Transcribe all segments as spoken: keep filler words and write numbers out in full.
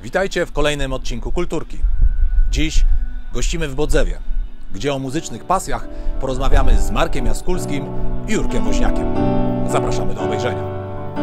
Witajcie w kolejnym odcinku Kulturki. Dziś gościmy w Bodzewie, gdzie o muzycznych pasjach porozmawiamy z Markiem Jaskulskim i Jurkiem Woźniakiem. Zapraszamy do obejrzenia.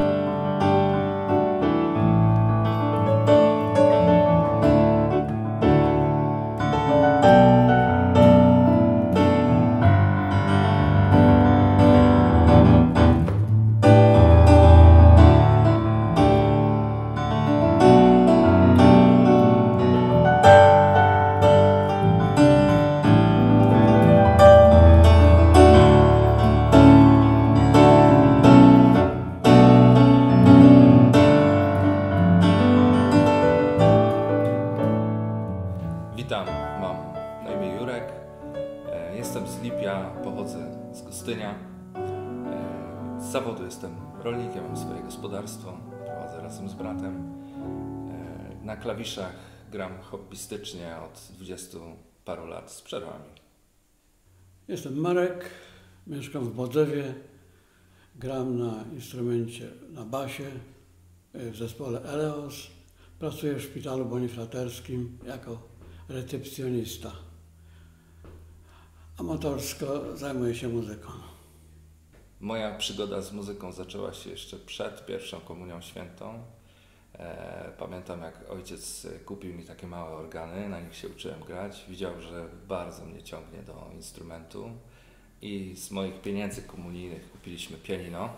Witam, mam na imię Jurek, jestem z Lipia, pochodzę z Gostynia. Z zawodu jestem rolnikiem, mam swoje gospodarstwo, prowadzę razem z bratem. Na klawiszach gram hobbystycznie od dwudziestu paru lat z przerwami. Jestem Marek, mieszkam w Bodzewie, gram na instrumencie, na basie w zespole Eleos. Pracuję w szpitalu bonifraterskim jako recepcjonista. Amatorsko zajmuję się muzyką. Moja przygoda z muzyką zaczęła się jeszcze przed pierwszą komunią świętą. Pamiętam, jak ojciec kupił mi takie małe organy, na nich się uczyłem grać. Widział, że bardzo mnie ciągnie do instrumentu i z moich pieniędzy komunijnych kupiliśmy pianino.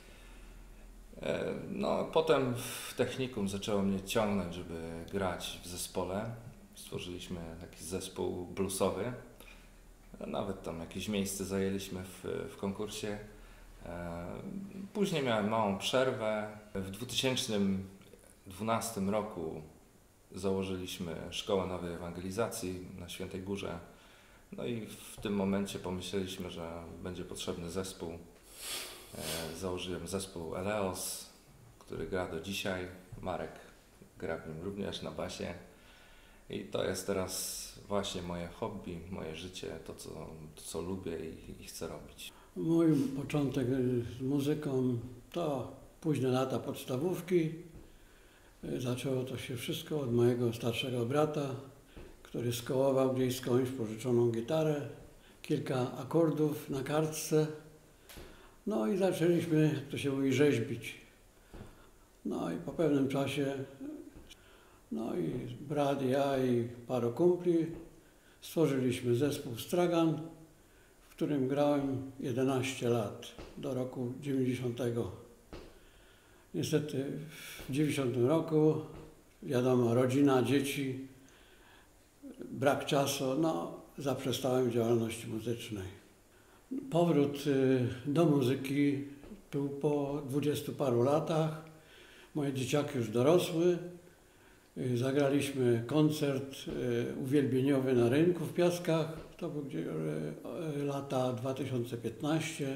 No, potem w technikum zaczęło mnie ciągnąć, żeby grać w zespole. Stworzyliśmy taki zespół bluesowy. Nawet tam jakieś miejsce zajęliśmy w, w konkursie. Później miałem małą przerwę. W dwa tysiące dwunastym roku założyliśmy Szkołę Nowej Ewangelizacji na Świętej Górze. No i w tym momencie pomyśleliśmy, że będzie potrzebny zespół. Założyłem zespół Eleos, który gra do dzisiaj. Marek gra w nim również na basie. I to jest teraz właśnie moje hobby, moje życie, to co, to, co lubię i, i chcę robić. Mój początek z muzyką to późne lata podstawówki. Zaczęło to się wszystko od mojego starszego brata, który skołował gdzieś skądś pożyczoną gitarę, kilka akordów na kartce. No i zaczęliśmy, jak to się mówi, rzeźbić. No i po pewnym czasie, no i brat, ja i paru kumpli stworzyliśmy zespół Stragan, w którym grałem jedenaście lat, do roku dziewięćdziesiątego. Niestety w dziewięćdziesiątym roku, wiadomo, rodzina, dzieci, brak czasu, no zaprzestałem działalności muzycznej. Powrót do muzyki był po dwudziestu paru latach. Moje dzieciaki już dorosły. Zagraliśmy koncert uwielbieniowy na rynku w Piaskach. To był lata dwa tysiące piętnaście.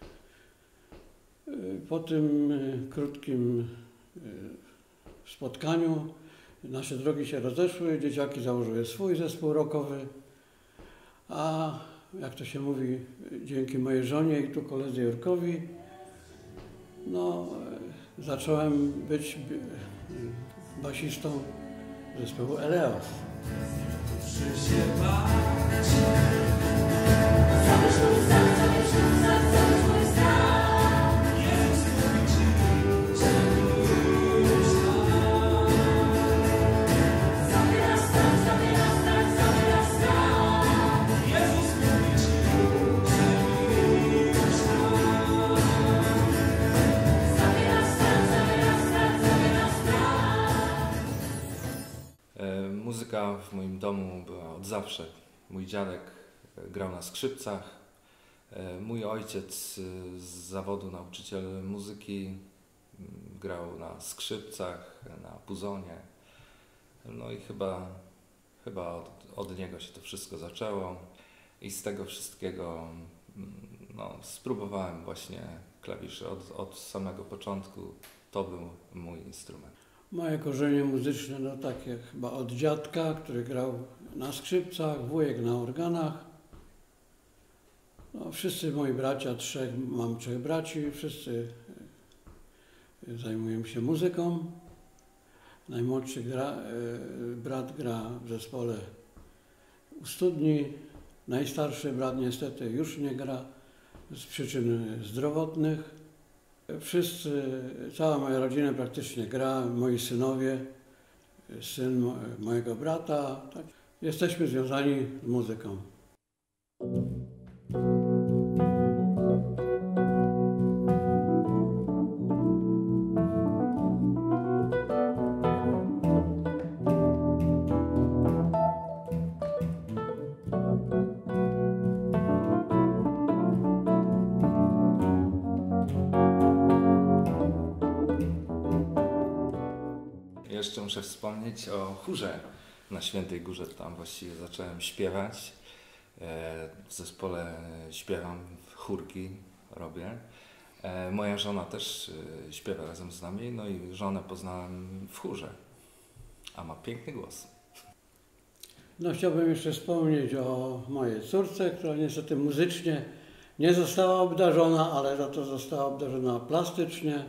Po tym krótkim spotkaniu nasze drogi się rozeszły. Dzieciaki założyły swój zespół rockowy, a jak to się mówi, dzięki mojej żonie i tu koledze Jurkowi, no, zacząłem być basistą zespołu Eleos. Muzyka w moim domu była od zawsze. Mój dziadek grał na skrzypcach, mój ojciec z zawodu nauczyciel muzyki grał na skrzypcach, na puzonie. No i chyba, chyba od, od niego się to wszystko zaczęło i z tego wszystkiego no, spróbowałem właśnie klawiszy od, od samego początku. To był mój instrument. Moje korzenie muzyczne, no takie chyba od dziadka, który grał na skrzypcach, wujek na organach. No, wszyscy moi bracia, trzech, mam trzech braci, wszyscy zajmują się muzyką. Najmłodszy gra, brat gra w zespole u studni, najstarszy brat niestety już nie gra z przyczyn zdrowotnych. Wszyscy, cała moja rodzina praktycznie gra, moi synowie, syn mojego brata. Tak. Jesteśmy związani z muzyką. Jeszcze muszę wspomnieć o chórze na Świętej Górze. Tam właściwie zacząłem śpiewać. W zespole śpiewam, chórki robię. Moja żona też śpiewa razem z nami, no i żonę poznałem w chórze, a ma piękny głos. No, chciałbym jeszcze wspomnieć o mojej córce, która niestety muzycznie nie została obdarzona, ale za to została obdarzona plastycznie.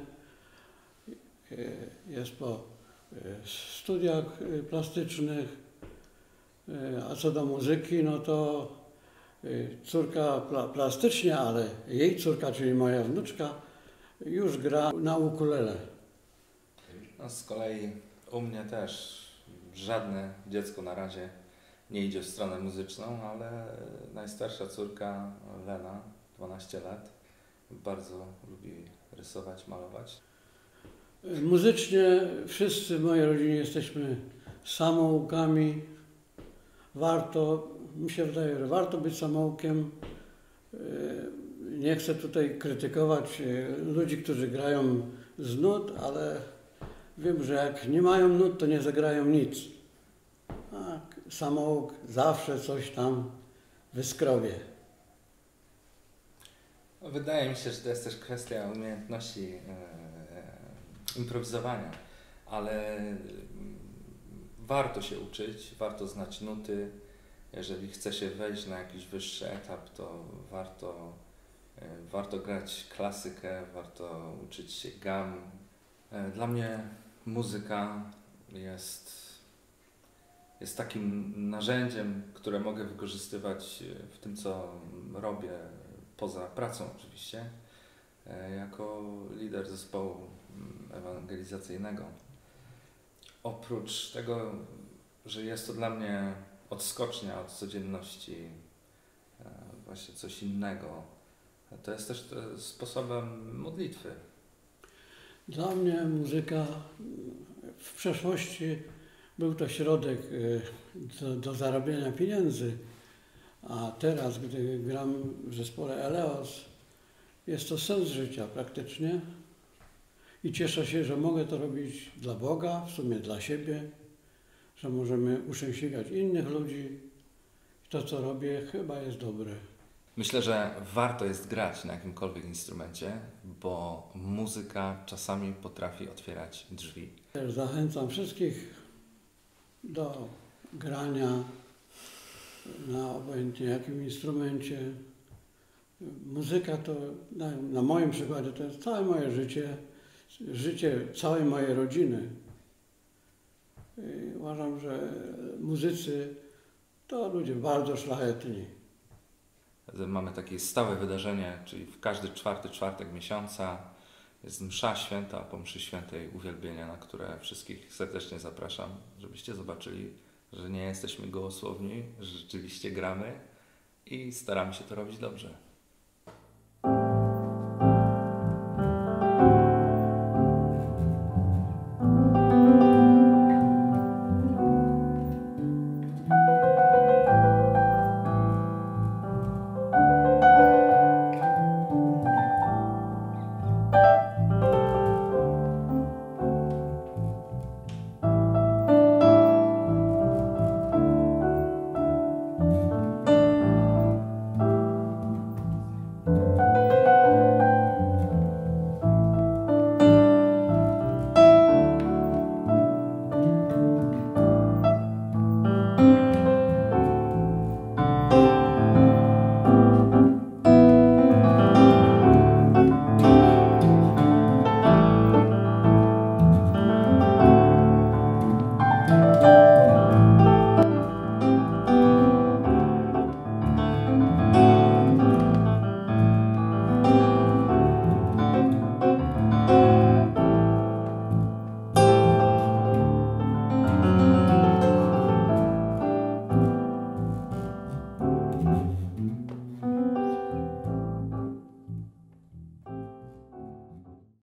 Jest po studiach plastycznych, a co do muzyki, no to córka pla plastycznie, ale jej córka, czyli moja wnuczka, już gra na ukulele. No, z kolei u mnie też żadne dziecko na razie nie idzie w stronę muzyczną, ale najstarsza córka Lena, dwanaście lat, bardzo lubi rysować, malować. Muzycznie wszyscy w mojej rodzinie jesteśmy samoukami. Warto, mi się wydaje, że warto być samoukiem. Nie chcę tutaj krytykować ludzi, którzy grają z nut, ale wiem, że jak nie mają nut, to nie zagrają nic. A samouk zawsze coś tam wyskrobie. Wydaje mi się, że to jest też kwestia umiejętności e, e, improwizowania, ale warto się uczyć, warto znać nuty. Jeżeli chce się wejść na jakiś wyższy etap, to warto, e, warto grać klasykę, warto uczyć się gam. E, dla mnie muzyka jest, jest takim narzędziem, które mogę wykorzystywać w tym, co robię, poza pracą oczywiście, jako lider zespołu ewangelizacyjnego. Oprócz tego, że jest to dla mnie odskocznia od codzienności, właśnie coś innego, to jest też sposobem modlitwy. Dla mnie muzyka w przeszłości był to środek do, do zarabiania pieniędzy, a teraz, gdy gram w zespole Eleos, jest to sens życia praktycznie i cieszę się, że mogę to robić dla Boga, w sumie dla siebie, że możemy uszczęśliwiać innych ludzi. To, co robię, chyba jest dobre. Myślę, że warto jest grać na jakimkolwiek instrumencie, bo muzyka czasami potrafi otwierać drzwi. Też zachęcam wszystkich do grania na obojętnie jakim instrumencie. Muzyka to, na, na moim przykładzie, to jest całe moje życie, życie całej mojej rodziny. I uważam, że muzycy to ludzie bardzo szlachetni. Mamy takie stałe wydarzenie, czyli w każdy czwarty czwartek miesiąca jest msza święta, po mszy świętej uwielbienia, na które wszystkich serdecznie zapraszam, żebyście zobaczyli, że nie jesteśmy gołosłowni, że rzeczywiście gramy i staramy się to robić dobrze.